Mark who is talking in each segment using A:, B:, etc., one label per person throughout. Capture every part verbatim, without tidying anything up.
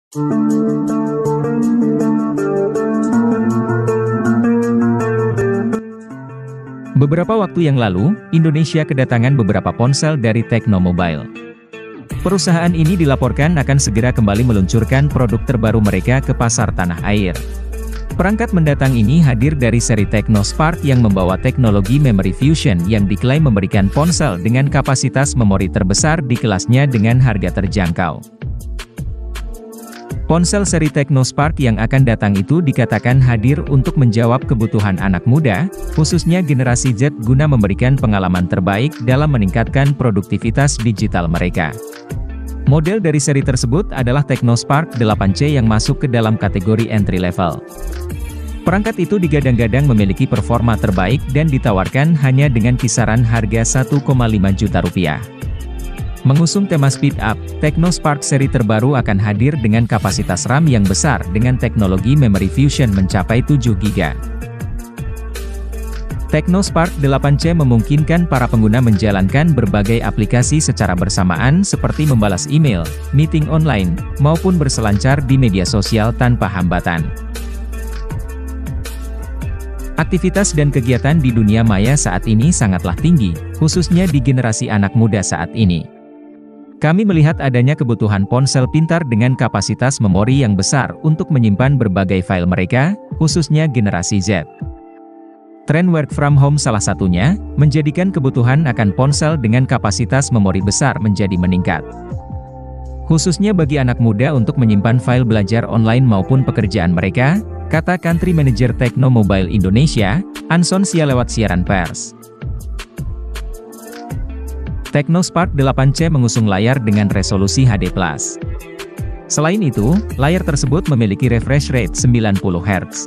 A: Beberapa waktu yang lalu, Indonesia kedatangan beberapa ponsel dari Tecno Mobile. Perusahaan ini dilaporkan akan segera kembali meluncurkan produk terbaru mereka ke pasar tanah air. Perangkat mendatang ini hadir dari seri Tecno Spark yang membawa teknologi Memory Fusion yang diklaim memberikan ponsel dengan kapasitas memori terbesar di kelasnya dengan harga terjangkau. Ponsel seri Tecno Spark yang akan datang itu dikatakan hadir untuk menjawab kebutuhan anak muda, khususnya generasi Z guna memberikan pengalaman terbaik dalam meningkatkan produktivitas digital mereka. Model dari seri tersebut adalah Tecno Spark delapan C yang masuk ke dalam kategori entry level. Perangkat itu digadang-gadang memiliki performa terbaik dan ditawarkan hanya dengan kisaran harga satu koma lima juta rupiah. Mengusung tema speed up, Tecno Spark seri terbaru akan hadir dengan kapasitas RAM yang besar dengan teknologi Memory Fusion mencapai tujuh giga byte. Tecno Spark delapan C memungkinkan para pengguna menjalankan berbagai aplikasi secara bersamaan seperti membalas email, meeting online, maupun berselancar di media sosial tanpa hambatan. Aktivitas dan kegiatan di dunia maya saat ini sangatlah tinggi, khususnya di generasi anak muda saat ini. Kami melihat adanya kebutuhan ponsel pintar dengan kapasitas memori yang besar untuk menyimpan berbagai file mereka, khususnya generasi Z. Tren work from home salah satunya, menjadikan kebutuhan akan ponsel dengan kapasitas memori besar menjadi meningkat. Khususnya bagi anak muda untuk menyimpan file belajar online maupun pekerjaan mereka, kata Country Manager Tecno Mobile Indonesia, Anson Sia lewat siaran pers. Tecno Spark delapan C mengusung layar dengan resolusi H D plus. Selain itu, layar tersebut memiliki refresh rate sembilan puluh hertz.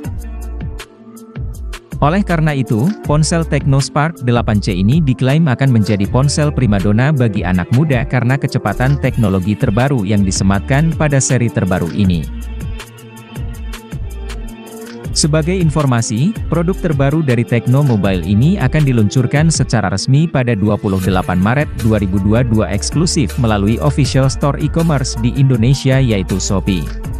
A: Oleh karena itu, ponsel Tecno Spark delapan C ini diklaim akan menjadi ponsel primadona bagi anak muda karena kecepatan teknologi terbaru yang disematkan pada seri terbaru ini. Sebagai informasi, produk terbaru dari Tecno Mobile ini akan diluncurkan secara resmi pada dua puluh delapan Maret dua ribu dua puluh dua eksklusif melalui official store e-commerce di Indonesia yaitu Shopee.